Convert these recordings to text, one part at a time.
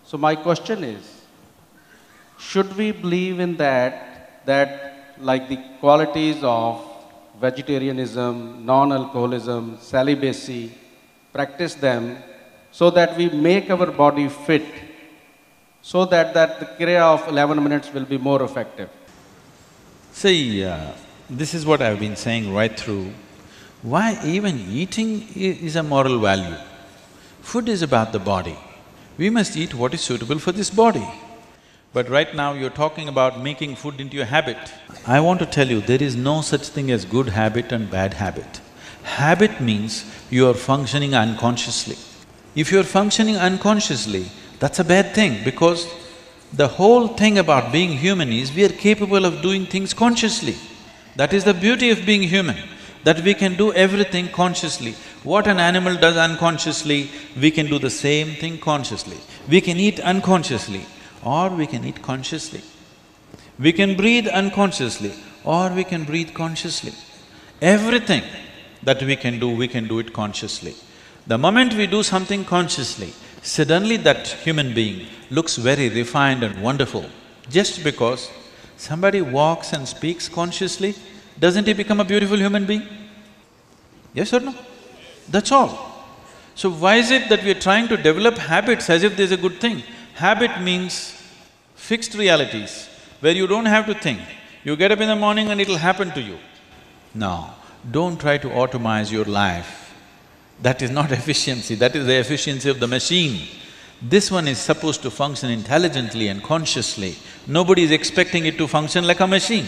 So my question is, should we believe in that like the qualities of vegetarianism, non-alcoholism, celibacy, practice them so that we make our body fit, so that the kriya of 11 minutes will be more effective? See, this is what I've been saying right through. Why even eating is a moral value. Food is about the body. We must eat what is suitable for this body. But right now you're talking about making food into a habit. I want to tell you, there is no such thing as good habit and bad habit. Habit means you are functioning unconsciously. If you're functioning unconsciously, that's a bad thing because the whole thing about being human is we are capable of doing things consciously. That is the beauty of being human, that we can do everything consciously. What an animal does unconsciously, we can do the same thing consciously. We can eat unconsciously or we can eat consciously. We can breathe unconsciously or we can breathe consciously. Everything that we can do it consciously. The moment we do something consciously, suddenly that human being looks very refined and wonderful. Just because somebody walks and speaks consciously, doesn't he become a beautiful human being? Yes or no? That's all. So why is it that we are trying to develop habits as if there's a good thing? Habit means fixed realities, where you don't have to think. You get up in the morning and it'll happen to you. No, don't try to automize your life. That is not efficiency, that is the efficiency of the machine. This one is supposed to function intelligently and consciously. Nobody is expecting it to function like a machine.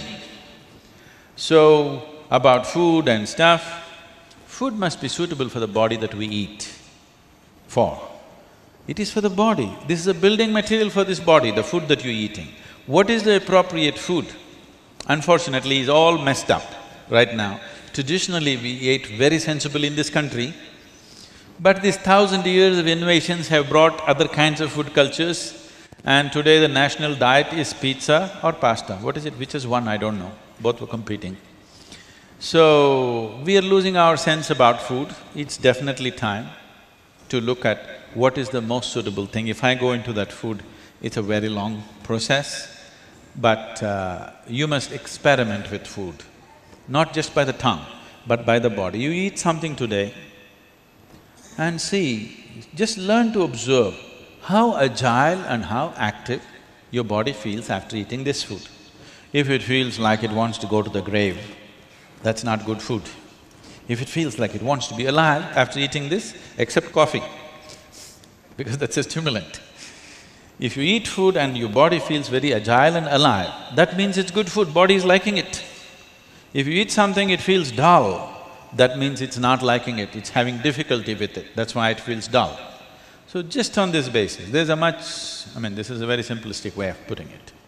So, about food and stuff, food must be suitable for the body that we eat for. It is for the body. This is a building material for this body, the food that you're eating. What is the appropriate food? Unfortunately, is all messed up right now. Traditionally, we ate very sensibly in this country, but these 1,000 years of innovations have brought other kinds of food cultures, and today the national diet is pizza or pasta. What is it? Which is one? I don't know. Both were competing. So, we are losing our sense about food. It's definitely time to look at what is the most suitable thing. If I go into that food, it's a very long process, but you must experiment with food, not just by the tongue, but by the body. You eat something today and see, just learn to observe how agile and how active your body feels after eating this food. If it feels like it wants to go to the grave, that's not good food. If it feels like it wants to be alive after eating this, except coffee, because that's a stimulant. If you eat food and your body feels very agile and alive, that means it's good food, body is liking it. If you eat something, it feels dull, that means it's not liking it, it's having difficulty with it, that's why it feels dull. So just on this basis, there's a much… this is a very simplistic way of putting it.